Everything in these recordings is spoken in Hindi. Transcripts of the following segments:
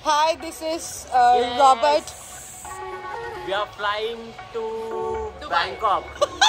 Hi, this is Robert. We are flying to Bangkok.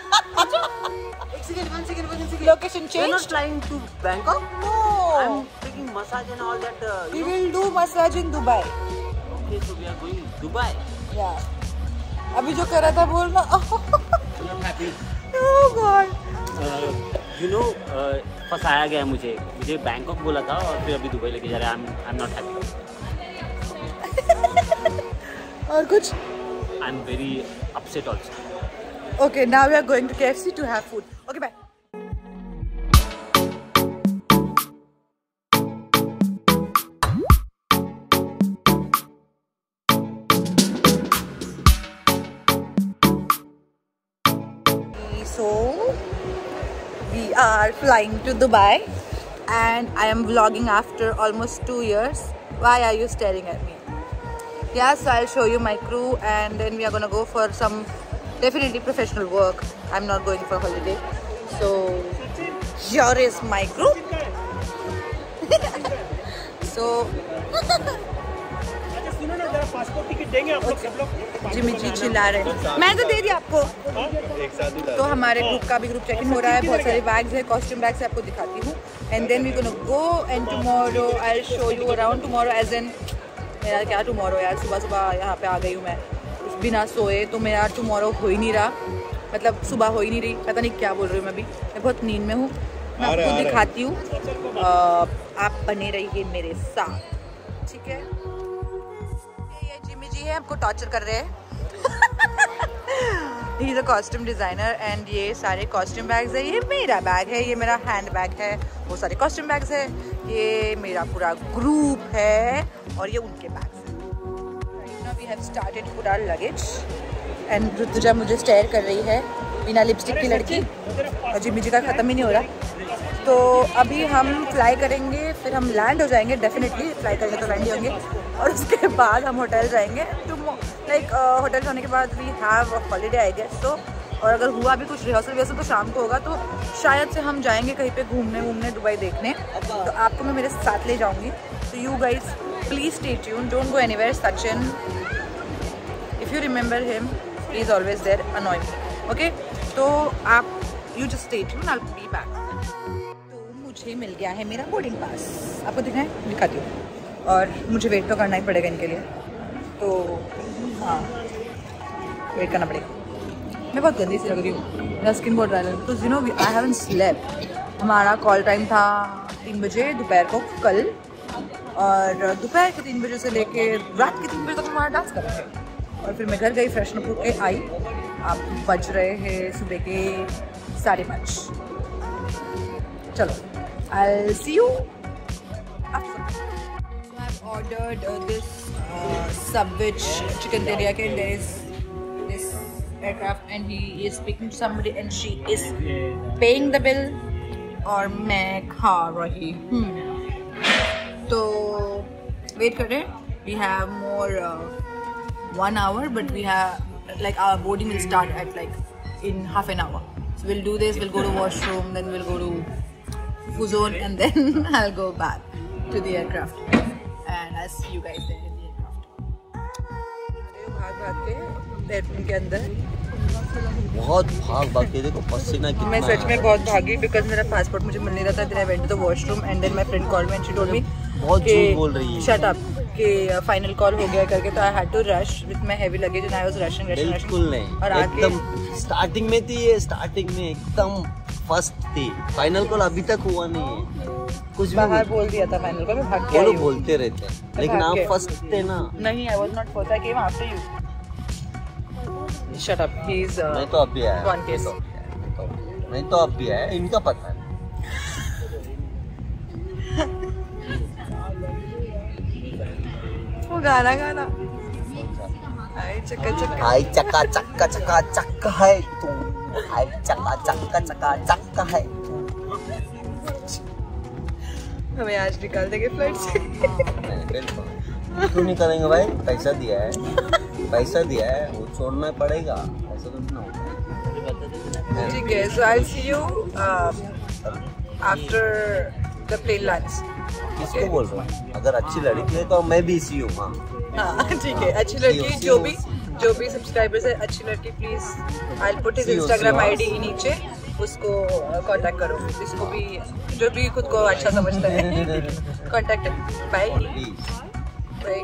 One second. Location We are not changed? flying to Bangkok. No. I'm taking massage and all that. We will do massage in Dubai. Okay, so we are going Dubai. Yeah. अभी जो कर रहा था बोलना. I'm not happy. Oh God. फंसाया गया मुझे बैंकॉक बोला था और फिर अभी दुबई लेके जा रहा है. I'm not happy. और कुछ? I'm very upset also. Okay, now we are going to KFC to have food. Okay, bye. So we are flying to Dubai and I am vlogging after almost 2 years. Why are you staring at me? Yeah, so I'll show you my crew and then we are gonna go for some definitely professional work. I'm not going for holiday. So here is my crew. So Jimmy ji चिल्ला रहे हैं. मैंने तो दे दिया आपको. तो हमारे ग्रुप का भी ग्रुप चेक इन हो रहा है. बहुत सारे बैग्स है, कॉस्ट्यूम बैग्स आपको दिखाती हूँ. And then we gonna go and tomorrow I will show you around. Tomorrow as an मेरा क्या टुमारो यार, सुबह यहाँ पे आ गई हूँ मैं बिना सोए. तो मेरा टुमारो हो ही नहीं रहा, मतलब सुबह हो ही नहीं रही. पता नहीं क्या बोल रही हूँ मैं बहुत नींद में हूँ. मैं आपको दिखाती हूँ. आप बने रहिए मेरे साथ, ठीक है. ये जिमी जी है, आपको टॉर्चर कर रहे हैं. He is a costume designer and ये सारे कॉस्ट्यूम बैग्स है. ये मेरा बैग है, ये मेरा हैंड बैग है, वो सारे कॉस्ट्यूम बैग्स है. ये मेरा पूरा ग्रुप है और ये उनके बैग्स हैं. Now we have started put our luggage and Rutuja मुझे स्टेयर कर रही है बिना लिपस्टिक की लड़की. और जिमी जी का ख़त्म ही नहीं हो रहा. तो अभी हम फ्लाई करेंगे, फिर हम लैंड हो जाएंगे. डेफिनेटली फ्लाई करेंगे तो लैंड ही होंगे. और उसके बाद हम होटल जाएंगे. लाइक होटल जाने के बाद we have a holiday I guess. तो और अगर हुआ भी कुछ रिहर्सल तो शाम को होगा. तो शायद से हम जाएंगे कहीं पे घूमने दुबई देखने. तो आपको मैं मेरे साथ ले जाऊंगी. तो you guys please stay tune, don't go anywhere. Sachin, if you remember him, he is always there annoying. Okay, तो आप you just stay tune, I will be back. मुझे मिल गया है मेरा बोर्डिंग पास. आपको दिखाती हूँ. और मुझे वेट तो करना ही पड़ेगा इनके लिए. तो हाँ, वेट करना पड़ेगा. मैं बहुत गंदी सी लग रही हूँ, मेरा स्किन बहुत ड्राई लग रहा है. तो you know I haven't slept. हमारा कॉल टाइम था 3 बजे दोपहर को कल. और दोपहर के 3 बजे से लेके रात के 3 बजे तक हमारा डांस कर रहे थे. और फिर मैं घर गई, फ्रेशन अप होके आई. आप बज रहे हैं सुबह के 5:30. चलो, I'll see you after. So I've ordered this sandwich chicken teriyaki, and there is this aircraft and he is speaking to somebody and she is paying the bill. और मैं खा रही हूँ. तो wait कर रहे. We have more 1 hour, but we have like our boarding will start at like in half an hour. So we'll do this. We'll go to washroom, then we'll go to zone and then I'll go back to the aircraft and I'll see you guys there in the aircraft. भाग के एयरप्लेन के अंदर बहुत भाग के देखो पसीना कितना. मैं सच में बहुत भागी बिकॉज मेरा पासपोर्ट मुझे मिल नहीं रहा था. then I went to the washroom and then my friend called me and she told me बहुत झूठ बोल रही है. shut up कि फाइनल कॉल हो गया करके. तो I had to rush with my heavy luggage and I was rushing. बिल्कुल नहीं. और एकदम स्टार्टिंग में थी ये. स्टार्टिंग में एकदम फर्स्ट थी. फाइनल कॉल अभी तक हुआ नहीं है. कुछ बाहर बोल दिया था फाइनल कॉल में. भाग के वो बोलते रहते हैं लेकिन आप फर्स्ट थे ना. नहीं, I was not first. I came after you. Shut up. He's मैं तो अभी आया. one case. मैं तो अभी आया. इनका पता नहीं. वो गाना आई चक्का चक्का है तू. आई चक्का चक्का है तू. हमें आज निकाल देंगे फ्लाइट से. क्यों नहीं करेंगे भाई? पैसा दिया है वो छोड़ना पड़ेगा. ऐसा तो ना होता है. ठीक है. So I'll see you after the plane lands. किसको बोल रहा हूँ? अगर अच्छी लड़की है तो मैं भी इसी हूँ। हाँ ठीक है, अच्छी लड़की जो भी सब्सक्राइबर्स है, अच्छी लड़की please I will put his Instagram ID नीचे, उसको कांटेक्ट करो। जिसको भी जो भी खुद को अच्छा समझता है contact. Bye bye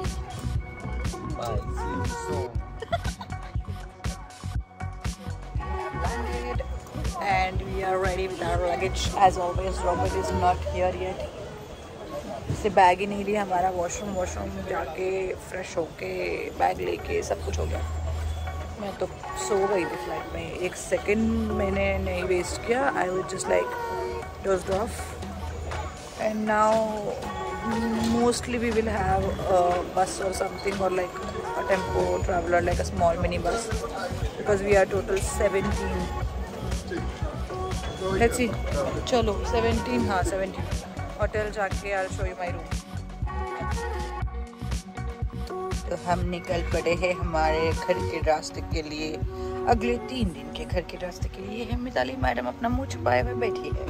and we are ready with our luggage as always. Robert is not here yet. से बैग ही नहीं लिया हमारा। वॉशरूम जाके फ्रेश होके बैग लेके सब कुछ हो गया। मैं तो सो गई थी फ्लाइट में, एक सेकंड मैंने नहीं वेस्ट किया। I was just like dozed off and now mostly we will have a bus or something or like a tempo traveller, like a small mini bus, because we are total 17। Let's see, चलो 17, हाँ 17 होटल जाके I will show you my room. तो हम निकल पड़े हैं हमारे घर के रास्ते के लिए, अगले 3 दिन के घर के रास्ते के लिए। है मिताली मैडम अपना मुंह छुपाए हुए बैठी है।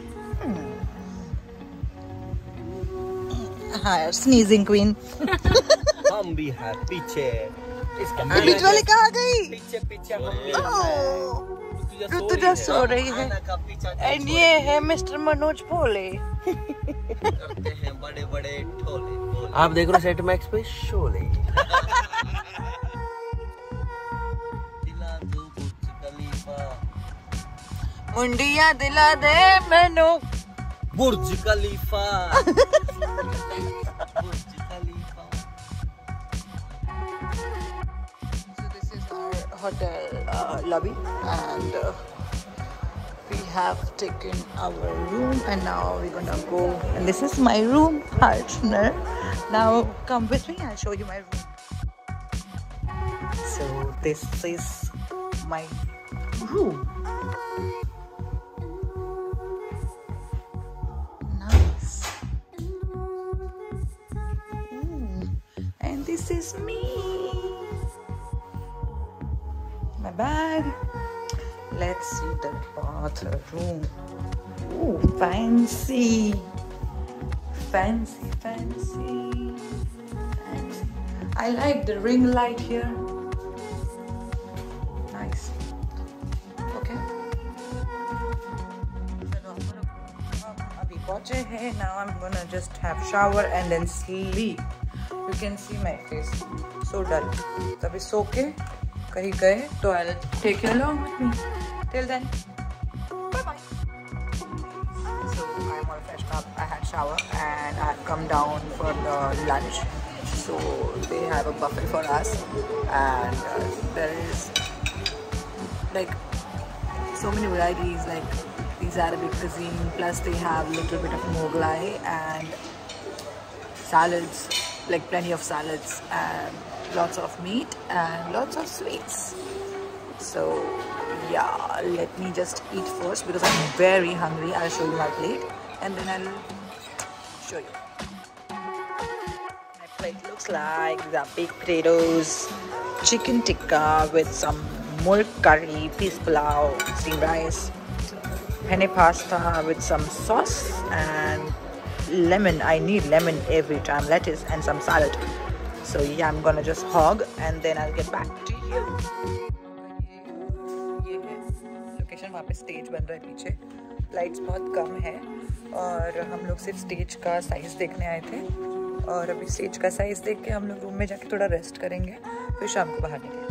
हाँ स्नीजिंग क्वीन। हम भी हैं पीछे। बीच वाली कहाँ गई? पीछे हम भी ऋतुजा सो रही है। एंड ये है मिस्टर मनोज भोले। करते हैं बड़े बड़े ठोले। आप देख रहे हो सेट मैक्स पे शोले। दिला दो बुर्ज खलीफा, मुंडिया दिला दे मैनू बुर्ज खलीफा। hotel lobby and we have taken our room and now we're gonna go, and this is my room partner. Now come with me, I'll show you my room. So this is my room. Nice. And this is me, my bag. Let's see the bathroom. Ooh, fancy. I like the ring light here. Nice. Okay. Abhi पहुंचे हैं. Now I'm gonna just have shower and then sleep. You can see my face. So dull. तभी सो के कहीं गए तो I'll take you along with me. Till then, bye bye. So I'm all freshed up. I had shower and I've come down for the lunch. So they have a buffet for us, and there is like so many varieties, like these Arabic cuisine. Plus they have little bit of Mughlai and salads, like plenty of salads and lots of meat and lots of sweets. So yeah, let me just eat first because I'm very hungry. I'll show you my plate and then I'll show you. My plate looks like the big potatoes, chicken tikka with some murg curry, peas pulao, steamed rice, penne pasta with some sauce and lemon. I need lemon every time. Lettuce and some salad. So yeah, I'm gonna just hog and then I'll get back to you. ये है लोकेशन, वहाँ पे स्टेज बन रहा है पीछे। लाइट्स बहुत कम है और हम लोग सिर्फ स्टेज का साइज देखने आए थे, और अभी स्टेज का साइज देख के हम लोग रूम में जाके थोड़ा रेस्ट करेंगे, फिर शाम को बाहर निकलेंगे।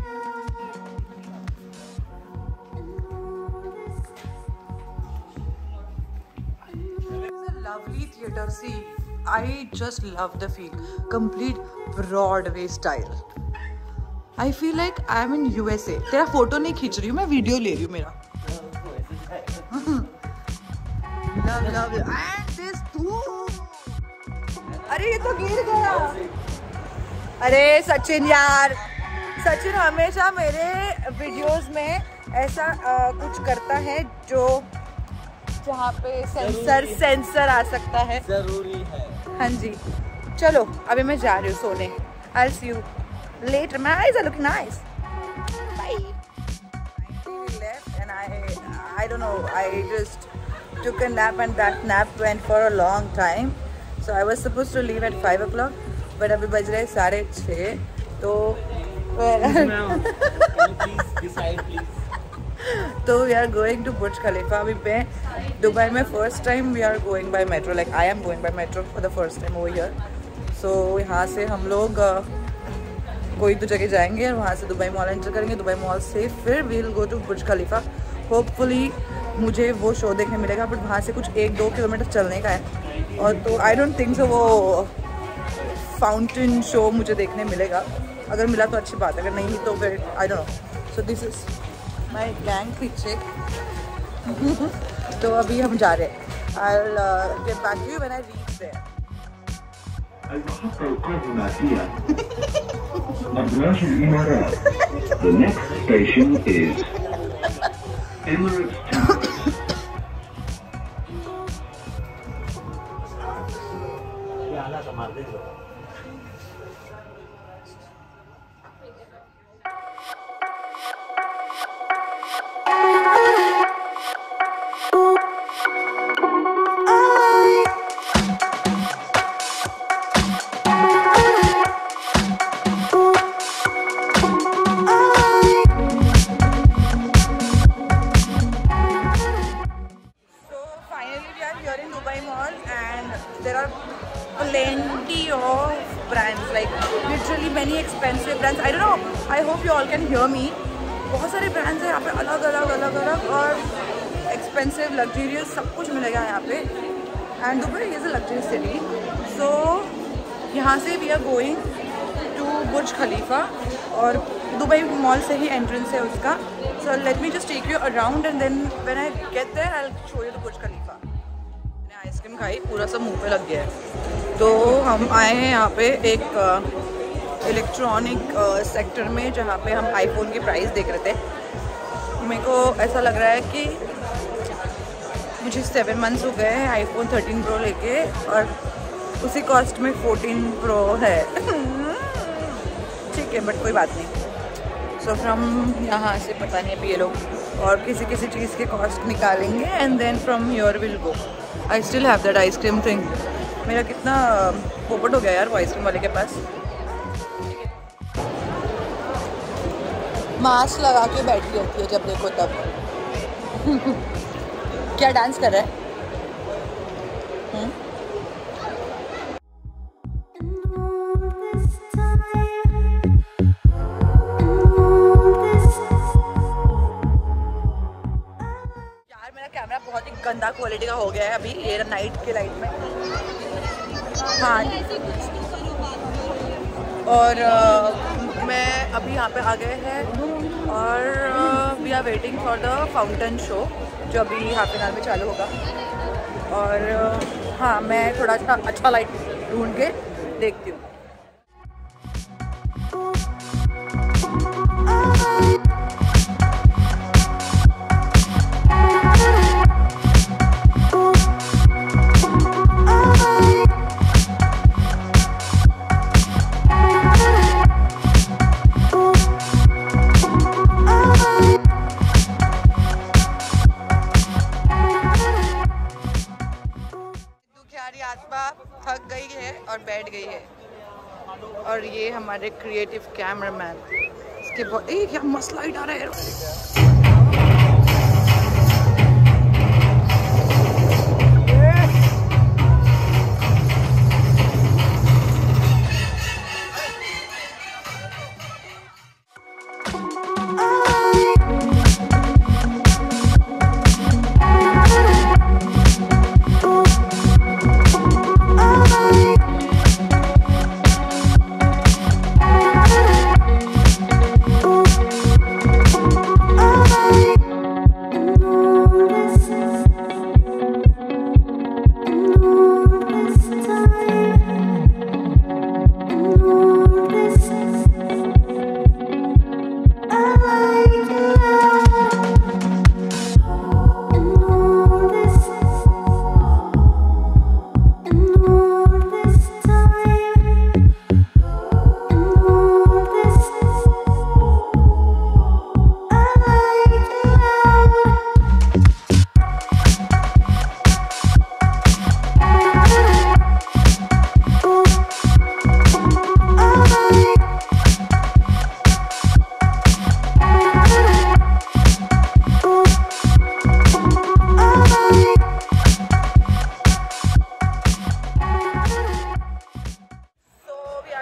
Lovely theater, see. I just love the feel. Complete Broadway style. I feel like I'm in USA. तेरा फोटो नहीं खींच रही हूँ मैं, वीडियो ले रही हूँ मेरा। Love. And this too. अरे ये तो गिर गया। अरे सचिन यार, सचिन हमेशा मेरे वीडियोस में ऐसा कुछ करता है जो जहाँ पे सेंसर आ सकता है। जरूरी है। हाँ जी, चलो अभी मैं जा रही हूँ सोने। I'll see you later. My eyes are looking nice. Bye. We left and I don't know, I just took a nap and that nap went for a long time. So I was supposed to leave at 5 o'clock, but अभी बज रहे 6:30. तो तो we are going to Burj Khalifa. अभी मैं दुबई में first time we are going by metro. Like I am going by metro for the first time over here. So यहाँ से हम लोग कोई तो जगह जाएंगे और वहाँ से दुबई मॉल एंटर करेंगे. दुबई मॉल से फिर we'll go to Burj Khalifa. Hopefully मुझे वो शो देखने मिलेगा, बट वहाँ से कुछ 1-2 किलोमीटर चलने का है. और तो आई डोंट थिंक सो वो फाउंटेन शो मुझे देखने मिलेगा. अगर मिला तो अच्छी बात है, अगर नहीं तो फिर I don't know. So this is my gang picture. तो अभी हम जा रहे हैं. I'll get back to you when I reach there. The next station is Emirates Towers. Plenty of brands, like literally many expensive brands. I don't know, I hope you all can hear me. बहुत सारे brands हैं यहाँ पे, अलग अलग और expensive, luxurious सब कुछ मिलेगा यहाँ पे. And Dubai is a luxury city. So यहाँ से we are going to Burj Khalifa और दुबई मॉल से ही entrance है उसका. So let me just take you around and then when I get there I'll show you the Burj Khalifa. मैंने आइसक्रीम खाई, पूरा सब मुंह पे लग गया है. तो हम आए हैं यहाँ पे एक इलेक्ट्रॉनिक सेक्टर में जहाँ पे हम आईफोन की प्राइस देख रहे थे. मेरे को ऐसा लग रहा है कि मुझे 7 मंथ्स हो गए हैं आईफोन 13 प्रो लेके और उसी कॉस्ट में 14 प्रो है. ठीक है, बट कोई बात नहीं. सो फ्रॉम यहाँ से पता नहीं अभी ये लोग और किसी चीज़ के कॉस्ट निकालेंगे and then from your will go. I still have that ice cream thing. मेरा कितना पोपट हो गया यार वो आइसक्रीम वाले के पास. मास्क लगा के बैठी होती है जब देखो तब. क्या डांस कर रहा है? यार मेरा कैमरा बहुत ही गंदा क्वालिटी का हो गया है अभी ये नाइट के लाइट में. हाँ, और मैं अभी यहाँ पे आ गए हैं और we are waiting for the fountain show जो अभी हाफ एन आवर में चालू होगा. और हाँ, मैं थोड़ा सा अच्छा लाइट ढूंढ के देखती हूँ. थक गई है और बैठ गई है. और ये हमारे क्रिएटिव कैमरामैन, इसके बहुत क्या मस्त लाइट आ रहा है.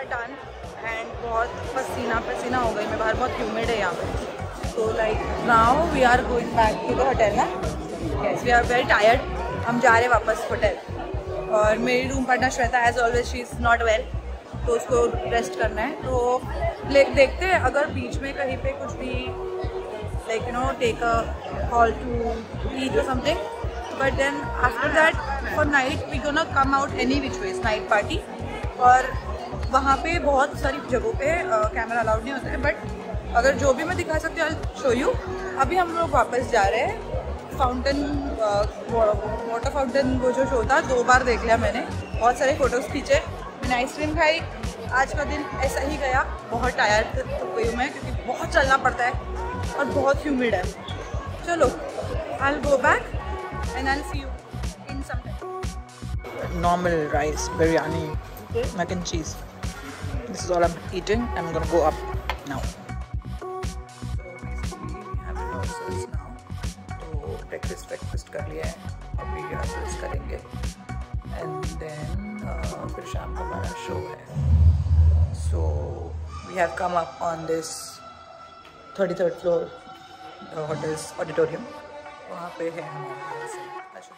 डन एंड बहुत पसीना पसीना हो गई मैं बाहर, बहुत ह्यूमिड है यहाँ पे। तो like now we are going back to the hotel ना। Yes we are very tired, हम जा रहे हैं वापस होटल। और मेरी room partner Shweta as always she is not well, तो उसको रेस्ट करना है। तो देखते हैं अगर बीच में कहीं पे कुछ भी like you know take a hall to eat or something, but then after that for night we gonna come out any which ways night party. और वहाँ पे बहुत सारी जगहों पे कैमरा अलाउड नहीं होता है, बट अगर जो भी मैं दिखा सकती हूँ आई शो यू। अभी हम लोग वापस जा रहे हैं। फाउंटेन वाटर फाउंटेन वो जो शो था 2 बार देख लिया मैंने, बहुत सारे फ़ोटोज़ खींचे, मैंने आइसक्रीम खाई। आज का दिन ऐसा ही गया, बहुत टायर्ड हो गई हूँ मैं क्योंकि बहुत चलना पड़ता है और बहुत ह्यूमिड है। चलो I will go back and I will see you in some time. Normal rice, biryani, mac and cheese. This is all I'm eating. I'm gonna go up now. So basically we have rehearsals now. तो breakfast कर लिया है, अभी rehearsals करेंगे and then फिर शाम को हमारा शो है। So we have come up on this 33rd floor hotel's auditorium. वहाँ पे है हमारा rehearsal।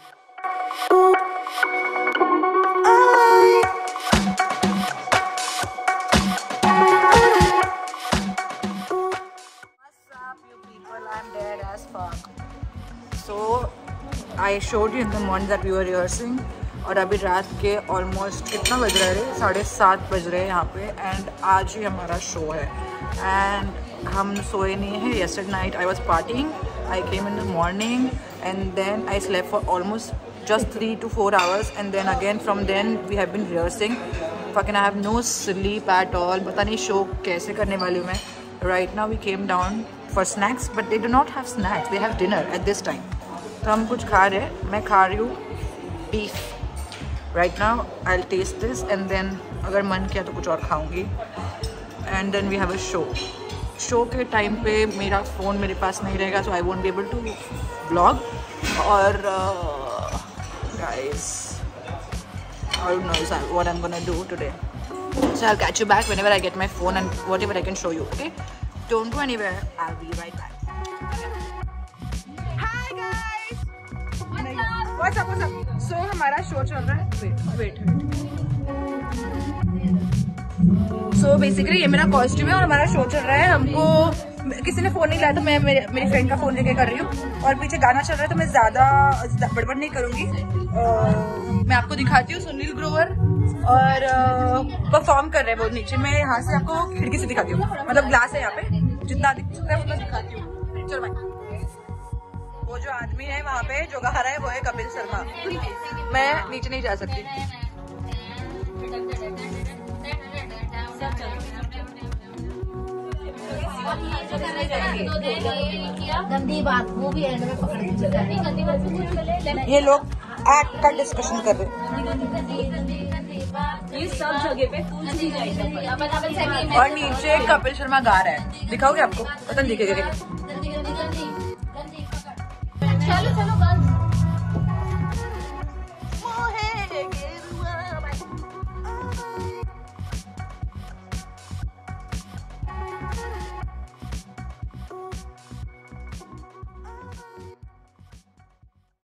So I showed you in the morning that we were rehearsing और अभी रात के ऑलमोस्ट कितना बज रहा है, 7:30 बज रहे हैं यहाँ पे। एंड आज ही हमारा शो है एंड हम सोए नहीं हैं। yesterday night I was partying, I came in the morning and then I slept for almost just 3 to 4 hours and then again from then we have been rehearsing. Fucking I have no sleep at all, पता नहीं शो कैसे करने वाली हूँ मैं। Right now we came down for snacks but they do not have snacks, they have dinner at this time. तो हम कुछ खा रहे हैं, मैं खा रही हूँ beef right now. I will taste this and then अगर मन किया तो कुछ और खाऊंगी and then we have a show के टाइम पे मेरा फ़ोन मेरे पास नहीं रहेगा, so I won't be able to vlog. और guys I don't know what I am gonna do today, so I will catch you back whenever I get my phone and whatever I can show you. Okay, don't go anywhere, I will be right back. What's up? So हमारा शो चल रहा है। वेट। So basically ये मेरा कॉस्ट्यूम है और हमारा शो चल रहा है। हमको किसी ने फोन नहीं लाया तो मैं मेरी फ्रेंड का फोन लेके कर रही हूँ और पीछे गाना चल रहा है तो मैं ज्यादा बड़बड़ नहीं करूँगी। मैं आपको दिखाती हूँ सुनील ग्रोवर और परफॉर्म कर रहे हैं वो नीचे। मैं यहाँ से आपको खिड़की से दिखाती हूँ, मतलब ग्लास है यहाँ पे, जितना दिख सकता है उतना दिखाती हूँ। चलो भाई, वो जो आदमी है वहाँ पे जो गा रहा है वो है कपिल शर्मा। मैं नीचे नहीं जा सकती। गंदी बात वो भी एंड में पकड़ के ये लोग एक्ट का डिस्कशन कर रहे हैं ये सब जगह पे और नीचे कपिल शर्मा गा रहा है। दिखाओगे आपको? पता नहीं दिखेगा। चलो